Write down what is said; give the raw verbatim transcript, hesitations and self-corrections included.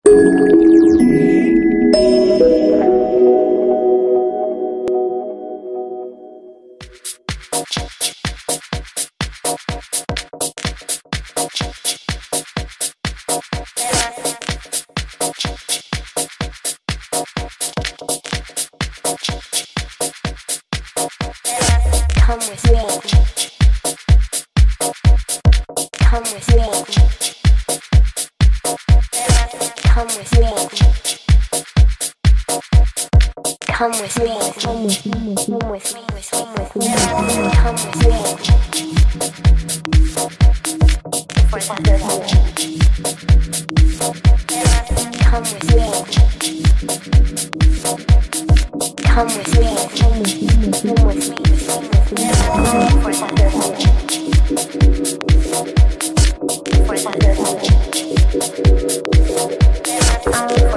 Come with me. Come with me. Come with me. Come with me. Come with me. Come with me. Come with me. For that. Come with me. Come with me. Come with me. Come with me. For that. For that.